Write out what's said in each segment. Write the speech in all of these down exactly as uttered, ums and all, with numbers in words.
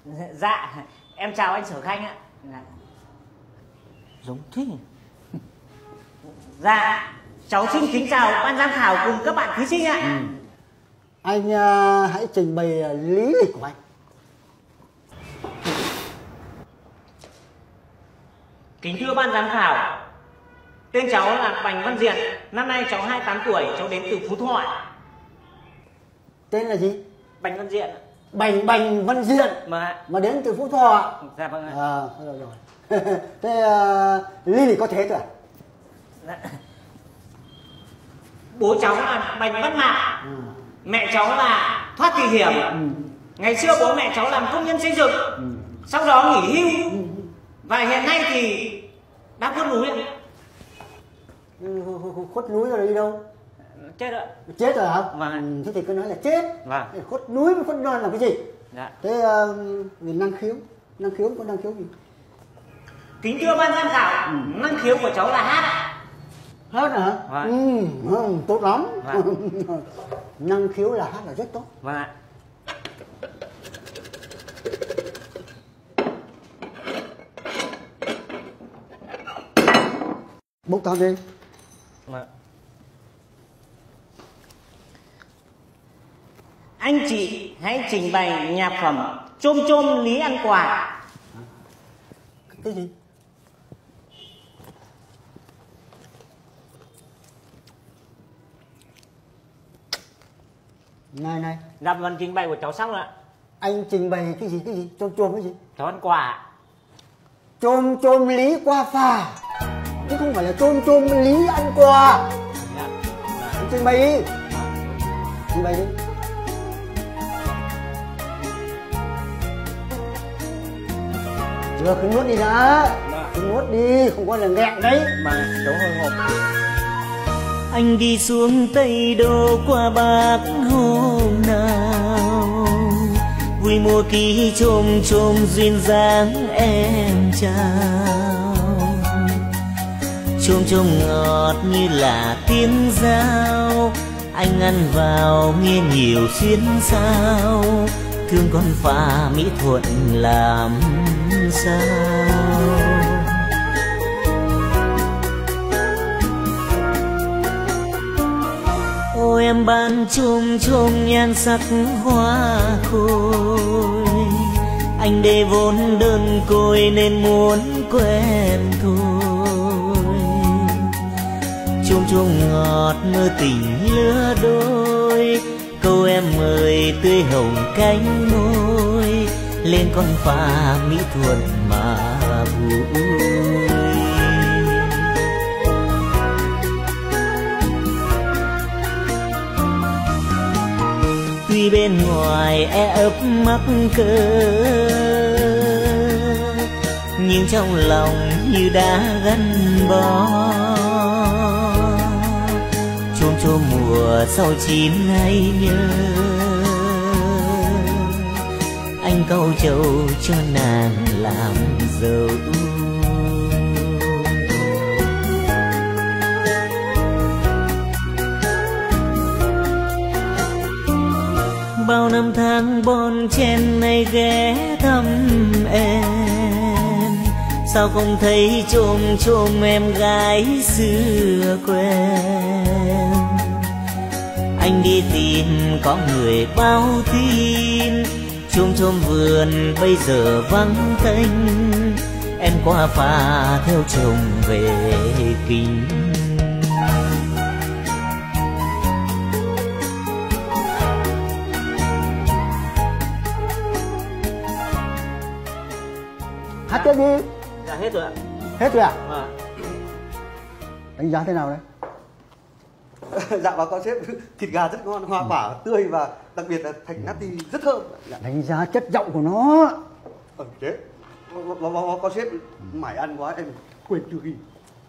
Dạ, em chào anh Sở Khanh ạ. Giống thế. Dạ, cháu xin kính chào ban giám khảo cùng các bạn thí sinh ạ. Ừ. Anh uh, hãy trình bày lý lịch của anh. Kính thưa ban giám khảo, tên cháu là Bành Văn Diện, năm nay cháu hai mươi tám tuổi, cháu đến từ Phú Thọ. Tên là gì? Bành Văn Diện. Bành Bành Văn Diện Mà mà đến từ Phú Thọ. Dạ vâng ạ. À, rồi rồi. Thế uh, lý lịch có thế thôi à? Dạ. Bố cháu là Bành Văn Mạc, ừ. Mẹ cháu là Thoát Thị Hiểm. Ừ. Ngày xưa bố mẹ cháu làm công nhân xây dựng, ừ. Sau đó nghỉ hưu, ừ. Và hiện nay thì đã khuất núi ạ. Ừ, khuất núi rồi đi đâu? Chết rồi. Chết rồi hả? Vâng. Thế thì cứ nói là chết. Vâng. Khuất núi với khuất non là cái gì? Dạ. Thế uh, năng khiếu, năng khiếu có năng khiếu gì? Kính thưa ban giám khảo, ừ. Năng khiếu của cháu là hát ạ. Hát hả? Vâng. Ừ, ừ, tốt lắm. Vâng. Năng khiếu là hát là rất tốt. Vâng ạ. Bốc tao đi. Vâng. Anh chị hãy trình bày nhạc phẩm Chôm Chôm Lý Ăn Quà. Cái gì? Này này. Dạ vâng, trình bày của cháu xong rồi ạ. Anh trình bày cái gì cái gì? Chôm chôm cái gì? Cháu ăn quà. Chôm chôm lý qua phà. Chứ không phải là chôm chôm lý ăn quà. Dạ. Anh trình bày đi. Trình bày đi. Chưa, cứ nuốt đi đã. Cứ nuốt đi, không có là nghẹn đấy. Mà cháu hồi hộp. Anh đi xuống Tây Đô qua Bắc hôm nào, vui mùa ký chôm chôm duyên dáng em chào. Chôm chôm ngọt như là tiếng dao, anh ăn vào nghe nhiều xuyến sao. Thương con phà Mỹ Thuận làm sao. Ôi em ban chôm chôm nhan sắc hoa khôi, anh đây vốn đơn côi nên muốn quen thôi. Chôm chôm ngọt mơ tình lứa đôi, câu em mời tươi hồng cánh môi, lên con phà Mỹ Thuận mà vui. Tuy bên ngoài e ấp mắc cỡ, nhưng trong lòng như đã gắn bó. Chôm chôm mùa sau chín hay nhớ, anh cau trầu cho nàng làm dâu. Bao năm tháng bon chen này ghé thăm em, sao không thấy chôm chôm em gái xưa quen. Anh đi tìm có người báo tin, chôm chôm vườn bây giờ vắng tênh, em qua phà theo chồng về kinh. Hát tiếp đi. Dạ hết rồi ạ. Hết rồi à? À. Đánh giá thế nào đấy? Dạ báo cáo sếp, thịt gà rất ngon, hoa quả tươi và đặc biệt là thạch nát rất thơm. Đánh giá chất giọng của nó. Ờ thế. Báo cáo sếp, mải ăn quá em quên chưa ghi.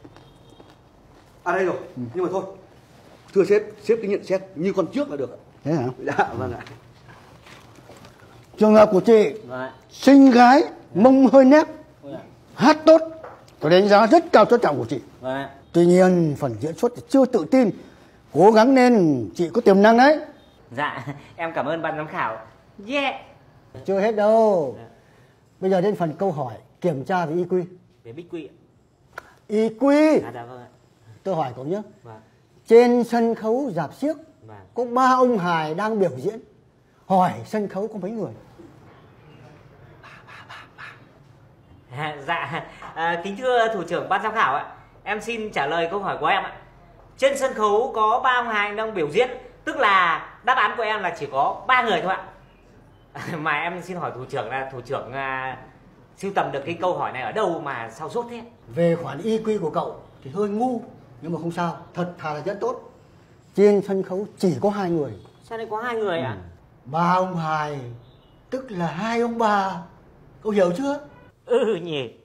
À đây rồi, ừ. Nhưng mà thôi. Thưa sếp, sếp cứ nhận xét như con trước là được. Thế hả? Dạ vâng ạ. Trường hợp của chị, Đấy. Xinh gái, mông hơi nếp, hát tốt, tôi đánh giá rất cao chất giọng của chị. Đấy. Tuy nhiên phần diễn xuất thì chưa tự tin, cố gắng nên chị có tiềm năng đấy. Dạ, em cảm ơn ban giám khảo. Yeah. Chưa hết đâu. Bây giờ đến phần câu hỏi kiểm tra về i kiu. Về Bích Quy ạ. i kiu. À, dạ vâng ạ. Tôi hỏi cậu nhé. Vâng. Trên sân khấu rạp xiếc Vâng. có ba ông hài đang biểu diễn. Hỏi sân khấu có mấy người? À, dạ, à, kính thưa thủ trưởng ban giám khảo ạ, em xin trả lời câu hỏi của em ạ. Trên sân khấu có ba ông hài đang biểu diễn, tức là đáp án của em là chỉ có ba người thôi ạ. Mà em xin hỏi thủ trưởng là thủ trưởng à, sưu tầm được cái câu hỏi này ở đâu mà sao sốt thế? Về khoản i kiu của cậu thì hơi ngu, nhưng mà không sao, thật thà là rất tốt. Trên sân khấu chỉ có hai người. Sao lại có hai người ạ? Ba ông hài, tức là hai ông bà. Cậu hiểu chưa? Ừ nhỉ.